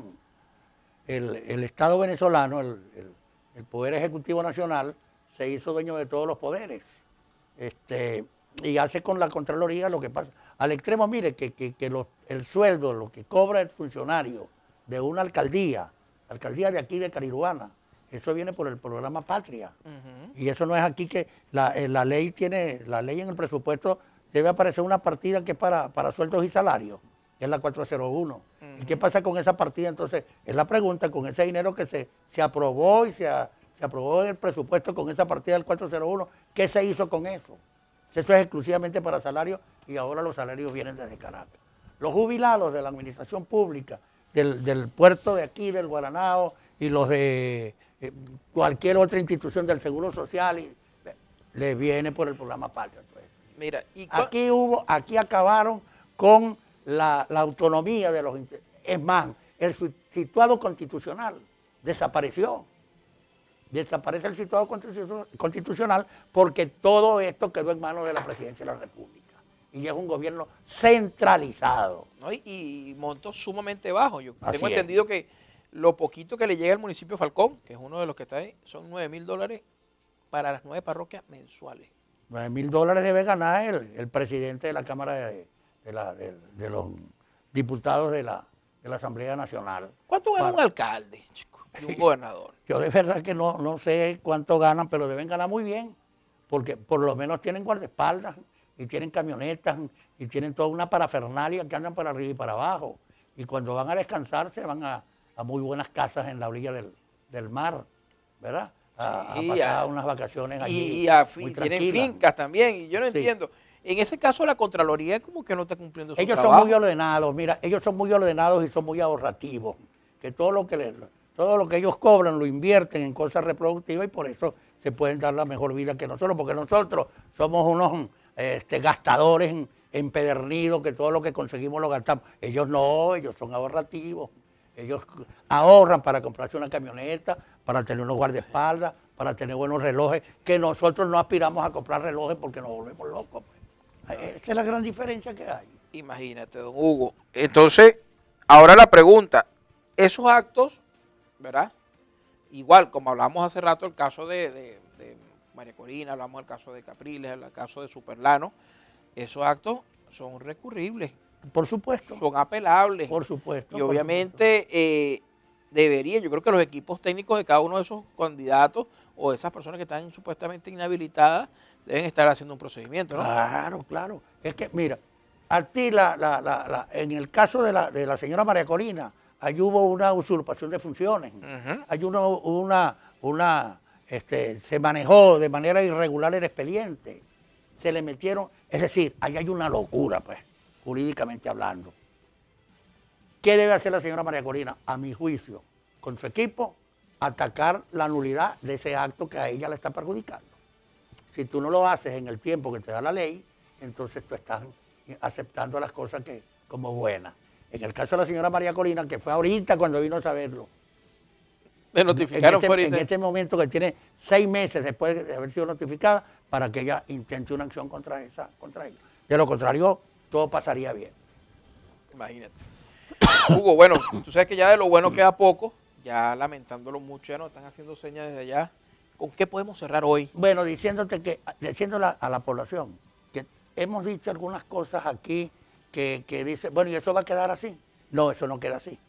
El, el Estado venezolano, el, el, el Poder Ejecutivo Nacional, se hizo dueño de todos los poderes este, y hace con la Contraloría lo que pasa. Al extremo, mire, que, que, que los, el sueldo, lo que cobra el funcionario de una alcaldía, alcaldía de aquí de Caridubana, eso viene por el programa Patria. Uh-huh. Y eso no es aquí que la, la ley tiene, la ley en el presupuesto debe aparecer una partida que es para, para sueldos y salarios, que es la cuatrocientos uno. Uh-huh. ¿Y qué pasa con esa partida? Entonces, es la pregunta, con ese dinero que se, se aprobó y se... Ha, Se aprobó el presupuesto con esa partida del cuatrocientos uno. ¿Qué se hizo con eso? Eso es exclusivamente para salarios y ahora los salarios vienen desde Caracas. Los jubilados de la administración pública, del, del puerto de aquí, del Guaranao, y los de eh, cualquier otra institución del Seguro Social, y, le viene por el programa Patria. Pues. Mira, ¿y aquí hubo, aquí acabaron con la, la autonomía de los... Es más, el situado constitucional desapareció. Desaparece el situado constitucional porque todo esto quedó en manos de la Presidencia de la República. Y es un gobierno centralizado. ¿No? Y, y montos sumamente bajos. Yo Así tengo es. entendido que lo poquito que le llega al municipio de Falcón, que es uno de los que está ahí, son nueve mil dólares para las nueve parroquias mensuales. nueve mil dólares debe ganar el, el presidente de la Cámara de, de, la, de, de los diputados de la, de la Asamblea Nacional. ¿Cuánto gana Para- un alcalde, chico, y un gobernador? Yo de verdad que no, no sé cuánto ganan, pero deben ganar muy bien, porque por lo menos tienen guardaespaldas, y tienen camionetas, y tienen toda una parafernalia que andan para arriba y para abajo. Y cuando van a descansar se van a, a muy buenas casas en la orilla del, del mar, ¿verdad? A, Sí, a pasar a- unas vacaciones allí. Y, y a fi- muy tienen tranquilas. fincas también, y yo no Sí. entiendo. En ese caso la Contraloría como que no está cumpliendo su Ellos trabajo. son muy ordenados, mira, ellos son muy ordenados y son muy ahorrativos, que todo lo que les, todo lo que ellos cobran lo invierten en cosas reproductivas y por eso se pueden dar la mejor vida que nosotros, porque nosotros somos unos este, gastadores empedernidos, que todo lo que conseguimos lo gastamos. Ellos no, ellos son ahorrativos, ellos ahorran para comprarse una camioneta, para tener unos guardaespaldas, para tener buenos relojes, que nosotros no aspiramos a comprar relojes porque nos volvemos locos. Pues. Esa es la gran diferencia que hay. Imagínate, don Hugo. Entonces, ahora la pregunta, esos actos, ¿verdad? Igual, como hablamos hace rato, el caso de, de, de María Corina, hablamos del caso de Capriles, el caso de Superlano, esos actos son recurribles, Por supuesto, son apelables. por supuesto. Y por obviamente eh, debería, yo creo que los equipos técnicos de cada uno de esos candidatos o de esas personas que están supuestamente inhabilitadas deben estar haciendo un procedimiento, ¿no? Claro, claro. Es que, mira, a ti, la, la, la, la- en el caso de la, de la señora María Corina, ahí hubo una usurpación de funciones. Ujú. Hay uno, una, una, este, se manejó de manera irregular el expediente. Se le metieron, es decir, ahí hay una locura, pues, jurídicamente hablando. ¿Qué debe hacer la señora María Corina? A mi juicio, con su equipo, atacar la nulidad de ese acto que a ella le está perjudicando. Si tú no lo haces en el tiempo que te da la ley, entonces tú estás aceptando las cosas que, como buenas. En el caso de la señora María Corina, que fue ahorita cuando vino a saberlo, Me en notificaron este, por en internet. este momento que tiene seis meses después de haber sido notificada, para que ella intente una acción contra, esa, contra ella. De lo contrario, todo pasaría bien. Imagínate. Hugo, bueno, tú sabes que ya de lo bueno queda poco, ya lamentándolo mucho, ya nos están haciendo señas desde allá. ¿Con qué podemos cerrar hoy? Bueno, diciéndote que, diciéndole a la población que hemos dicho algunas cosas aquí que, que dice, bueno, ¿y eso va a quedar así? No, eso no queda así.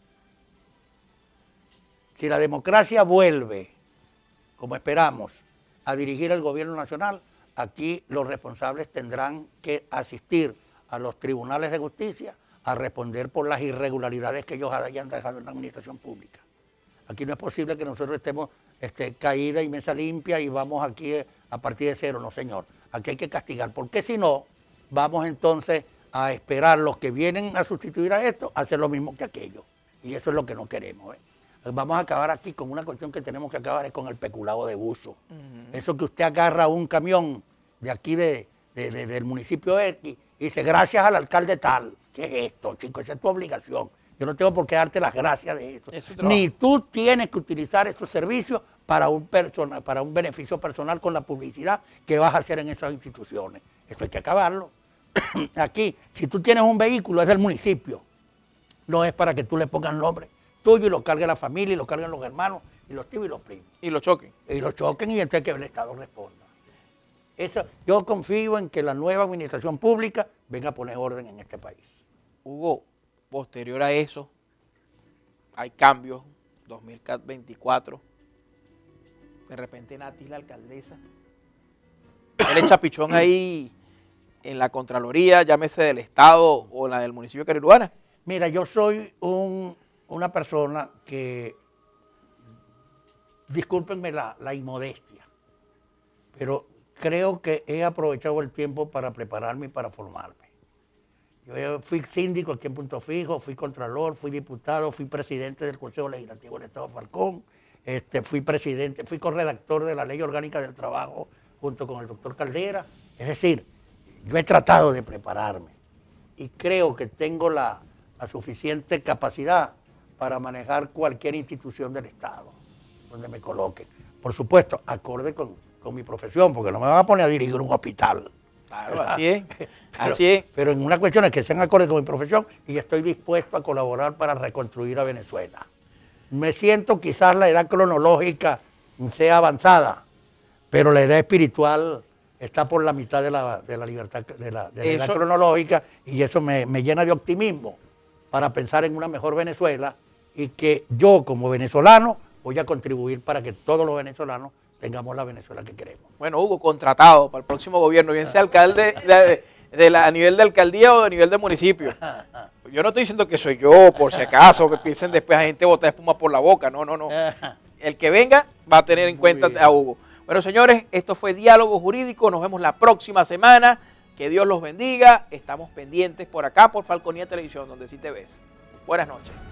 Si la democracia vuelve, como esperamos, a dirigir el gobierno nacional, aquí los responsables tendrán que asistir a los tribunales de justicia a responder por las irregularidades que ellos hayan dejado en la administración pública. Aquí no es posible que nosotros estemos este, caída y mesa limpia y vamos aquí a partir de cero, no señor. Aquí hay que castigar, porque si no, vamos entonces a esperar los que vienen a sustituir a esto, a hacer lo mismo que aquello. Y eso es lo que no queremos. ¿eh? Vamos a acabar aquí con una cuestión que tenemos que acabar, es con el peculado de uso. Uh-huh. Eso que usted agarra un camión de aquí de, de, de, del municipio X y dice, gracias al alcalde tal. ¿Qué es esto, chico? Esa es tu obligación. Yo no tengo por qué darte las gracias de eso. Ni tú tienes que utilizar esos servicios para un, persona, para un beneficio personal con la publicidad que vas a hacer en esas instituciones. Eso hay que acabarlo. Aquí, si tú tienes un vehículo, es del municipio. No es para que tú le pongas nombre tuyo y lo cargue la familia, y lo carguen los hermanos, y los tíos y los primos. Y lo choquen. Y lo choquen y entonces que el Estado responda. Eso, yo confío en que la nueva administración pública venga a poner orden en este país. Hugo, posterior a eso, hay cambios, dos mil veinticuatro, de repente Nati, la alcaldesa, el chapichón ahí en la Contraloría, llámese del Estado o la del municipio de Cariruana. Mira, yo soy un, una persona que discúlpenme la, la inmodestia, pero creo que he aprovechado el tiempo para prepararme y para formarme. Yo fui síndico aquí en Punto Fijo, fui contralor, fui diputado, fui presidente del Consejo Legislativo del Estado Falcón, este, fui presidente, fui corredactor de la Ley Orgánica del Trabajo junto con el doctor Caldera. Es decir, yo he tratado de prepararme y creo que tengo la, la suficiente capacidad para manejar cualquier institución del Estado donde me coloquen. Por supuesto, acorde con, con mi profesión, porque no me van a poner a dirigir un hospital. Claro, así es, pero, así es. Pero en una cuestión es que sean acorde con mi profesión y estoy dispuesto a colaborar para reconstruir a Venezuela. Me siento quizás la edad cronológica sea avanzada, pero la edad espiritual está por la mitad de la, de la libertad, de la, de la edad cronológica, y eso me, me llena de optimismo para pensar en una mejor Venezuela, y que yo como venezolano voy a contribuir para que todos los venezolanos tengamos la Venezuela que queremos. Bueno, Hugo, contratado para el próximo gobierno, bien sea alcalde de, de la, a nivel de alcaldía o a nivel de municipio. Yo no estoy diciendo que soy yo, por si acaso, que piensen después a gente botar espuma por la boca. No, no, no. El que venga va a tener en Muy cuenta bien. a Hugo. Bueno, señores, esto fue Diálogo Jurídico. Nos vemos la próxima semana. Que Dios los bendiga. Estamos pendientes por acá, por Falconía Televisión, donde sí te ves. Buenas noches.